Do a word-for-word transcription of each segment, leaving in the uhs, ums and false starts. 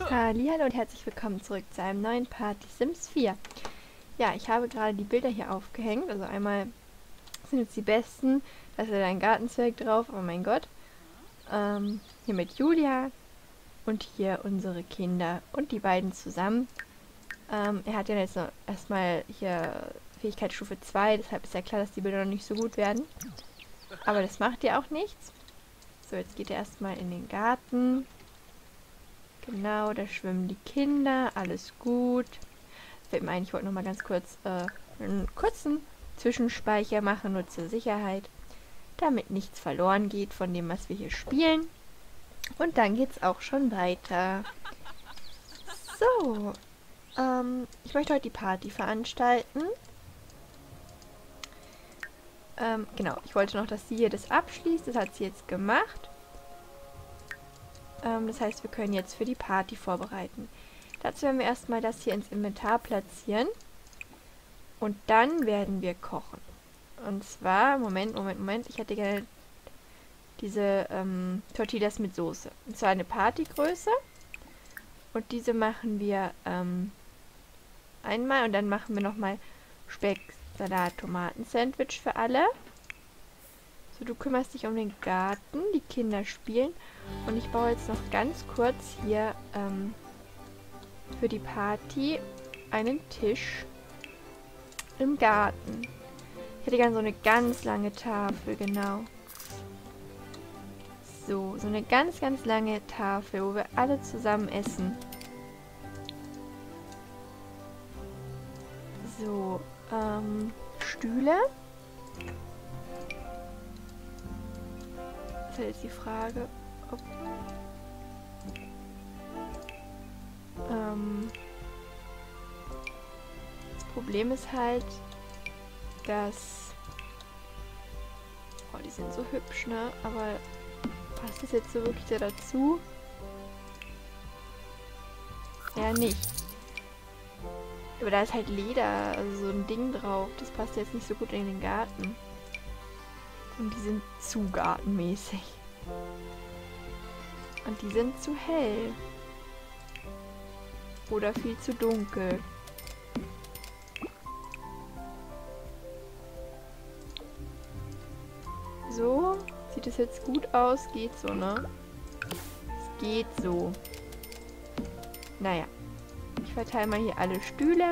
Hallihallo und herzlich willkommen zurück zu einem neuen Part Die Sims vier. Ja, ich habe gerade die Bilder hier aufgehängt. Also einmal sind jetzt die besten. Da ist ja ein Gartenzwerg drauf, oh mein Gott. Ähm, hier mit Julia und hier unsere Kinder und die beiden zusammen. Ähm, er hat ja jetzt noch erstmal hier Fähigkeitsstufe zwei, deshalb ist ja klar, dass die Bilder noch nicht so gut werden. Aber das macht ja auch nichts. So, jetzt geht er erstmal in den Garten. Genau, da schwimmen die Kinder, alles gut. Fällt mir ein, ich wollte noch mal ganz kurz äh, einen kurzen Zwischenspeicher machen, nur zur Sicherheit, damit nichts verloren geht von dem, was wir hier spielen. Und dann geht's auch schon weiter. So, ähm, ich möchte heute die Party veranstalten. Ähm, genau, ich wollte noch, dass sie hier das abschließt. Das hat sie jetzt gemacht. Ähm, das heißt, wir können jetzt für die Party vorbereiten. Dazu werden wir erstmal das hier ins Inventar platzieren. Und dann werden wir kochen. Und zwar, Moment, Moment, Moment, ich hätte gerne diese ähm, Tortillas mit Soße. Und zwar eine Partygröße. Und diese machen wir ähm, einmal und dann machen wir nochmal Speck, Salat, Tomaten, Sandwich für alle. So, du kümmerst dich um den Garten, die Kinder spielen. Und ich baue jetzt noch ganz kurz hier ähm, für die Party einen Tisch im Garten. Ich hätte gerne so eine ganz lange Tafel, genau. So, so eine ganz, ganz lange Tafel, wo wir alle zusammen essen. So, ähm, Stühle. Das ist halt jetzt die Frage, ob... Ähm... Das Problem ist halt, dass... Oh, die sind so hübsch, ne? Aber passt das jetzt so wirklich da dazu? Ja, nicht. Aber da ist halt Leder, also so ein Ding drauf. Das passt jetzt nicht so gut in den Garten. Und die sind zu gartenmäßig. Und die sind zu hell. Oder viel zu dunkel. So, sieht es jetzt gut aus? Geht so, ne? Es geht so. Naja. Ich verteile mal hier alle Stühle.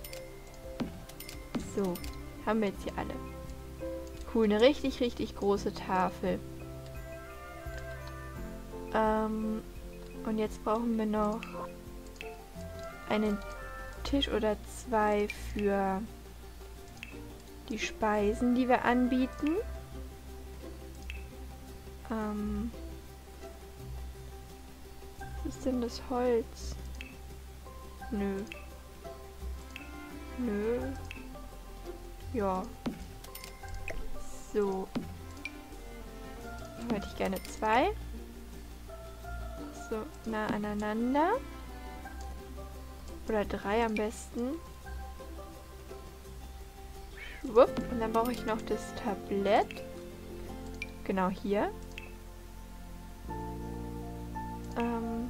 So, haben wir jetzt hier alle. Cool, eine richtig, richtig große Tafel. Ähm, und jetzt brauchen wir noch einen Tisch oder zwei für die Speisen, die wir anbieten. Ähm, was ist denn das Holz? Nö. Nö. Ja. So. Dann hätte ich gerne zwei. So, nah aneinander. Oder drei am besten. Schwupp. Und dann brauche ich noch das Tablett. Genau hier. Ähm...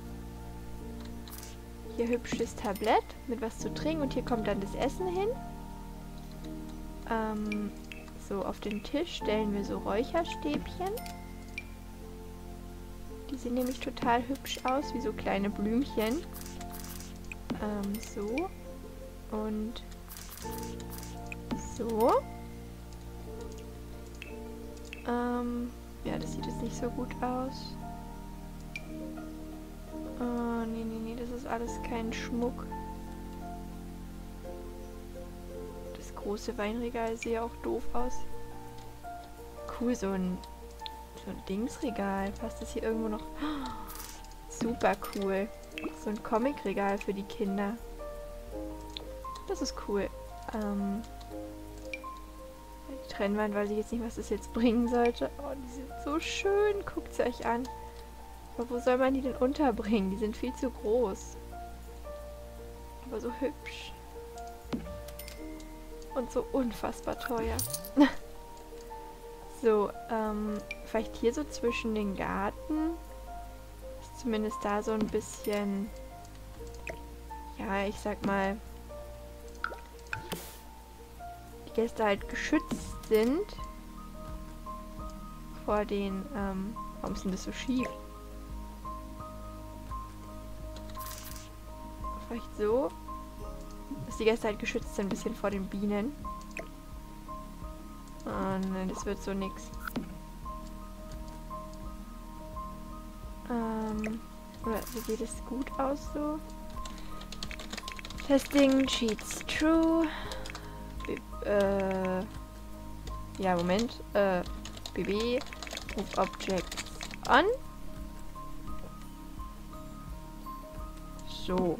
Hier hübsches Tablett mit was zu trinken und hier kommt dann das Essen hin. Ähm, so, auf den Tisch stellen wir so Räucherstäbchen. Die sehen nämlich total hübsch aus, wie so kleine Blümchen. Ähm, so. Und so. Ähm, ja, das sieht jetzt nicht so gut aus. Oh, nee, nee, nee, das ist alles kein Schmuck. Das große Weinregal sieht ja auch doof aus. Cool, so ein, so ein Dingsregal. Passt das hier irgendwo noch? Oh, super cool. So ein Comicregal für die Kinder. Das ist cool. Ähm, die Trennwand weiß ich jetzt nicht, was das jetzt bringen sollte. Oh, die sind so schön. Guckt sie euch an. Aber wo soll man die denn unterbringen? Die sind viel zu groß. Aber so hübsch. Und so unfassbar teuer. So, ähm, vielleicht hier so zwischen den Garten. Ist zumindest da so ein bisschen ja, ich sag mal, die Gäste halt geschützt sind vor den, ähm, warum ist denn das so schief? Vielleicht so, dass die Gäste halt geschützt sind ein bisschen vor den Bienen. Oh nein, das wird so nix. Ähm, oder sieht es gut aus so? Testing, Cheats true. B äh, ja, Moment. Äh, B B, Move Objects on. So.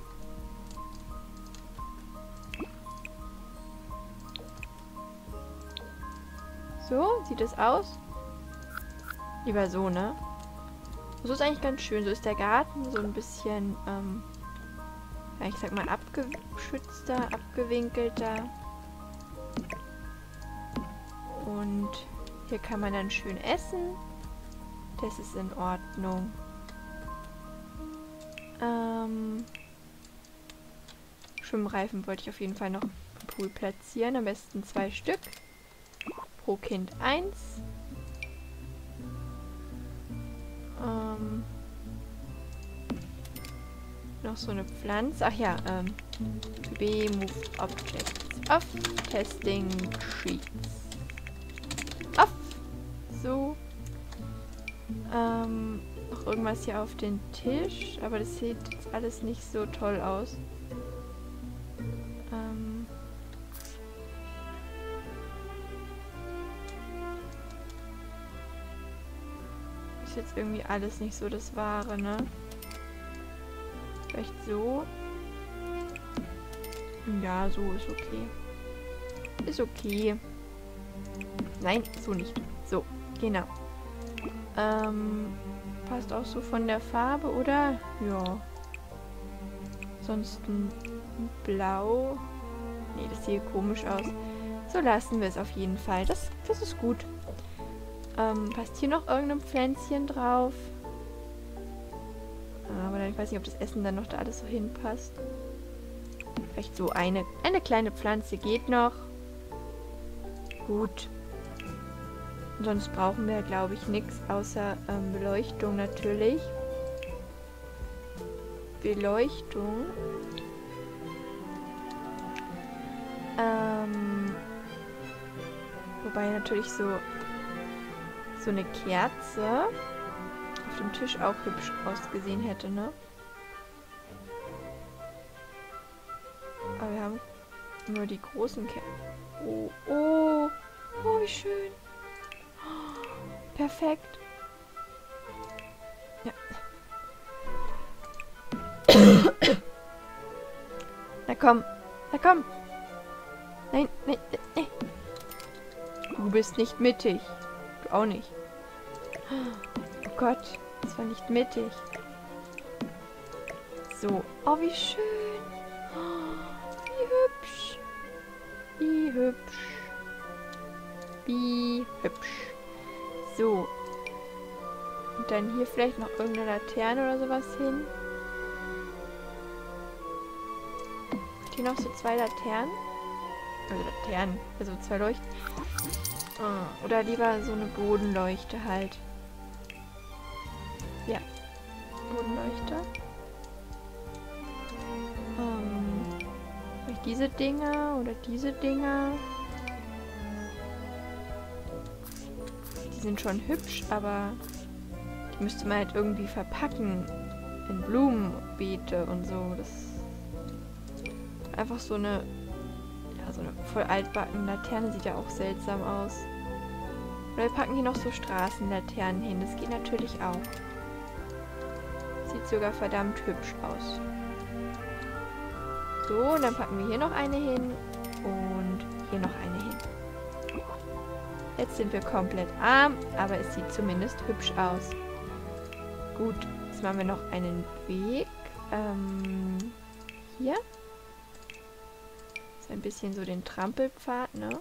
So, sieht es aus? Lieber so, ne? So ist eigentlich ganz schön. So ist der Garten so ein bisschen, ähm, ja, ich sag mal, abgeschützter, abgewinkelter. Und hier kann man dann schön essen. Das ist in Ordnung. Ähm, Schwimmreifen wollte ich auf jeden Fall noch im Pool platzieren. Am besten zwei Stück. Pro Kind eins. Ähm, noch so eine Pflanze. Ach ja, ähm, B, Move Objects off. Testing Sheets off. So. Ähm, noch irgendwas hier auf den Tisch. Aber das sieht jetzt alles nicht so toll aus. Ähm, ist jetzt irgendwie alles nicht so das Wahre, ne? Vielleicht so. Ja, so ist okay. Ist okay. Nein, so nicht. So, genau. Ähm, passt auch so von der Farbe, oder? Ja. Ansonsten blau. Nee, das sieht komisch aus. So lassen wir es auf jeden Fall. Das, das ist gut. Ähm, passt hier noch irgendein Pflänzchen drauf? Aber dann, ich weiß nicht, ob das Essen dann noch da alles so hinpasst. Vielleicht so eine, eine kleine Pflanze geht noch. Gut. Und sonst brauchen wir, glaube ich, nichts außer ähm, Beleuchtung natürlich. Beleuchtung. Ähm, wobei natürlich so, so eine Kerze auf dem Tisch auch hübsch ausgesehen hätte, ne? Aber wir haben nur die großen Kerzen. Oh, oh, oh, wie schön. Oh, perfekt. Ja. Na komm, na komm. Nein, nein, nein. Du bist nicht mittig. Du auch nicht. Oh Gott, das war nicht mittig. So. Oh, wie schön. Oh, wie hübsch. Wie hübsch. Wie hübsch. So. Und dann hier vielleicht noch irgendeine Laterne oder sowas hin. Hier noch so zwei Laternen. Also Laternen. Also zwei Leuchten. Oh, oder lieber so eine Bodenleuchte halt. Ja. Bodenleuchte. Ähm, vielleicht diese Dinger oder diese Dinger. Die sind schon hübsch, aber die müsste man halt irgendwie verpacken in Blumenbeete und so. Das einfach so eine, ja, so eine voll altbackene Laterne sieht ja auch seltsam aus. Oder wir packen hier noch so Straßenlaternen hin. Das geht natürlich auch. Sieht sogar verdammt hübsch aus. So, und dann packen wir hier noch eine hin und hier noch eine hin. Jetzt sind wir komplett arm, aber es sieht zumindest hübsch aus. Gut, jetzt machen wir noch einen Weg. Ähm, hier. So ein bisschen so den Trampelpfad, ne?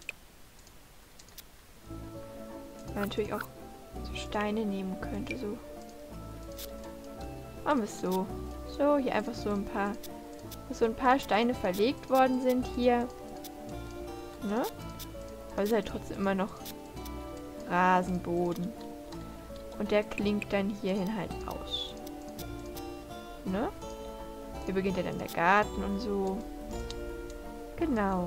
Man natürlich auch so Steine nehmen könnte, so. Machen wir es so. So, hier einfach so ein paar wo so ein paar Steine verlegt worden sind hier. Ne? Aber es ist halt trotzdem immer noch Rasenboden. Und der klingt dann hierhin halt aus. Ne? Hier beginnt ja dann der Garten und so. Genau.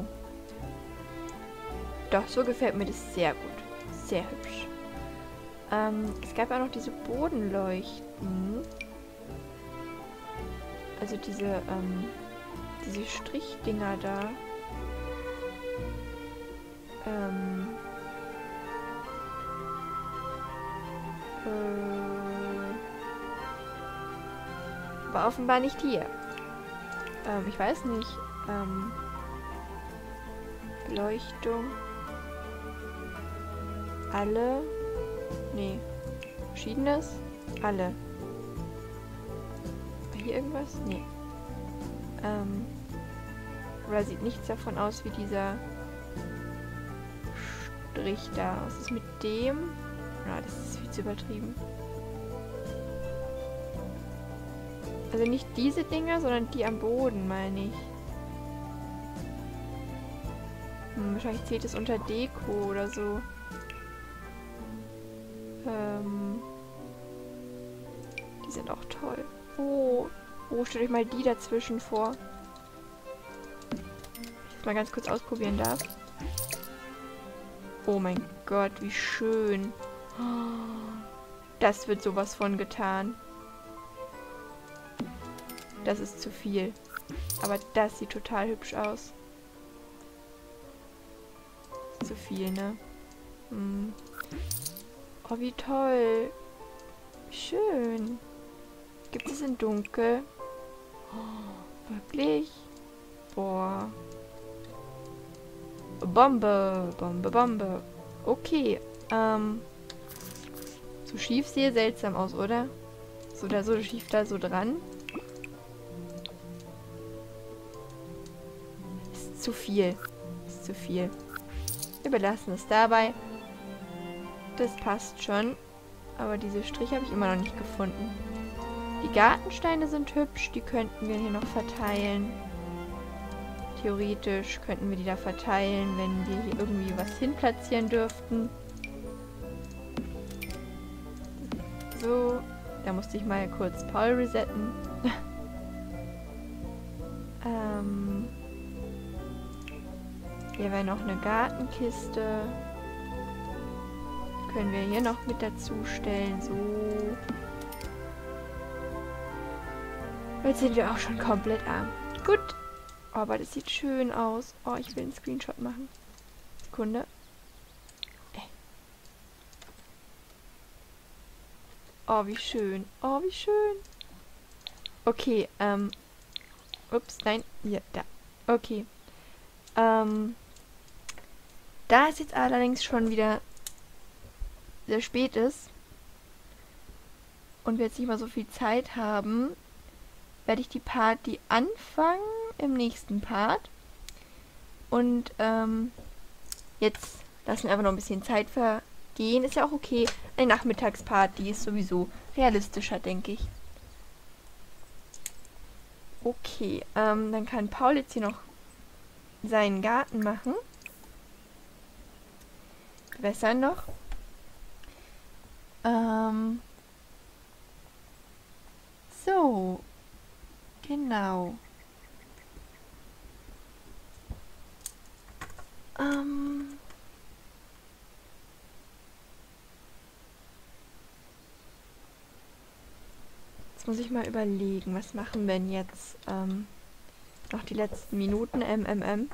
Doch, so gefällt mir das sehr gut. Sehr hübsch. Ähm, es gab ja auch noch diese Bodenleuchten. Also diese, ähm, diese Strichdinger da. Ähm. Äh, aber offenbar nicht hier. Ähm, ich weiß nicht. Ähm. Beleuchtung. Alle. Nee. Verschiedenes? Alle. War hier irgendwas? Nee. Ähm. Oder sieht nichts davon aus wie dieser Strich da. Was ist mit dem? Ja, das ist viel zu übertrieben. Also nicht diese Dinger, sondern die am Boden, meine ich. Hm, wahrscheinlich zählt es unter Deko oder so. Ähm, die sind auch toll. Oh, oh, stellt euch mal die dazwischen vor. Wenn ich das mal ganz kurz ausprobieren darf. Oh mein Gott, wie schön. Das wird sowas von getan. Das ist zu viel. Aber das sieht total hübsch aus. Zu viel, ne? Hm. Oh, wie toll. Schön. Gibt es in Dunkel? Oh, wirklich? Boah. Bombe. Bombe, Bombe. Okay. Ähm. So schief sehe seltsam aus, oder? So da so schief da so dran. Ist zu viel. Ist zu viel. Wir belassen es dabei. Das passt schon. Aber diese Striche habe ich immer noch nicht gefunden. Die Gartensteine sind hübsch. Die könnten wir hier noch verteilen. Theoretisch könnten wir die da verteilen, wenn wir hier irgendwie was hinplatzieren dürften. So. Da musste ich mal kurz Paul resetten. ähm... Hier wäre noch eine Gartenkiste. Können wir hier noch mit dazu stellen. So. Jetzt sind wir auch schon komplett arm. Gut. Oh, aber das sieht schön aus. Oh, ich will einen Screenshot machen. Sekunde. Äh. Oh, wie schön. Oh, wie schön. Okay, ähm. Ups, nein. Hier, da. Okay. Ähm. Da es jetzt allerdings schon wieder sehr spät ist und wir jetzt nicht mal so viel Zeit haben, werde ich die Party anfangen im nächsten Part. Und ähm, jetzt lassen wir einfach noch ein bisschen Zeit vergehen. Ist ja auch okay. Eine Nachmittagsparty ist sowieso realistischer, denke ich. Okay, ähm, dann kann Paul jetzt hier noch seinen Garten machen. Wässern noch. Ähm. So. Genau. Ähm. Jetzt muss ich mal überlegen, was machen wir denn jetzt? Ähm, noch die letzten Minuten, M M M.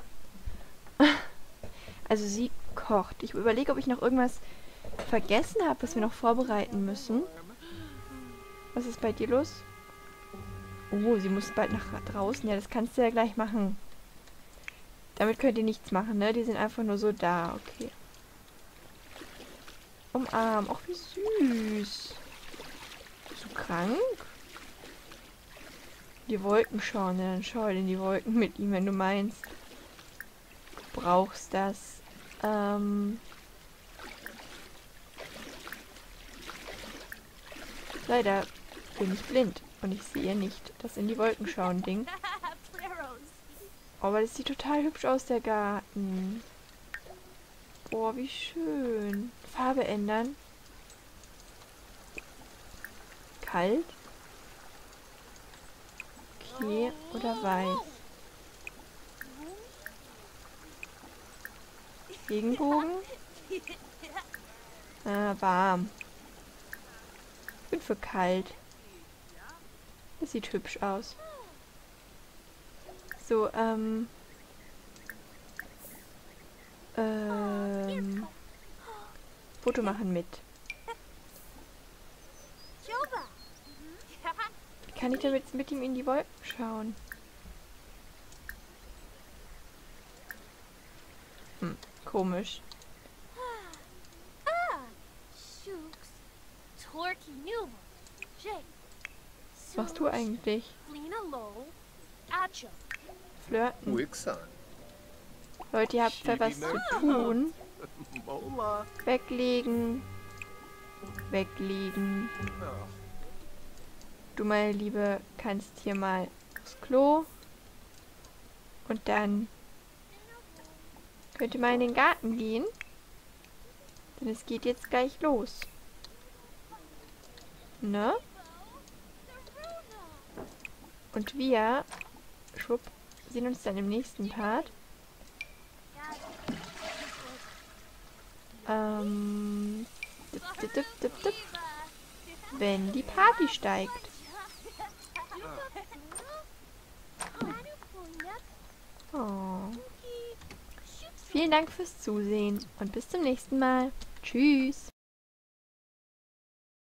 Also sie kocht. Ich überlege, ob ich noch irgendwas vergessen habe, was wir noch vorbereiten müssen. Was ist bei dir los? Oh, sie muss bald nach draußen. Ja, das kannst du ja gleich machen. Damit könnt ihr nichts machen, ne? Die sind einfach nur so da. Okay. Umarm. Ach, wie süß. Bist du krank? Die Wolken schauen. Ja, dann schau in die Wolken mit ihm, wenn du meinst. Du brauchst das. Ähm... Leider bin ich blind und ich sehe nicht das in die Wolken schauen Ding. Oh, aber das sieht total hübsch aus, der Garten. Boah, wie schön. Farbe ändern. Kalt. Okay, oder weiß. Regenbogen. Ah, warm. Ich bin für kalt. Das sieht hübsch aus. So, ähm... Ähm... Foto machen mit. Wie kann ich damit mit ihm in die Wolken schauen? Hm, komisch. Was machst du eigentlich? Flirten. Wixan. Leute, ihr habt für was zu tun. Mola. Weglegen. Weglegen. Oh. Du, meine Liebe, kannst hier mal aufs Klo. Und dann könnt ihr mal in den Garten gehen. Denn es geht jetzt gleich los. Ne? Und wir, schwupp, sehen uns dann im nächsten Part. Ähm, dip, dip, dip, dip, dip, wenn die Party steigt. Oh. Vielen Dank fürs Zusehen und bis zum nächsten Mal. Tschüss.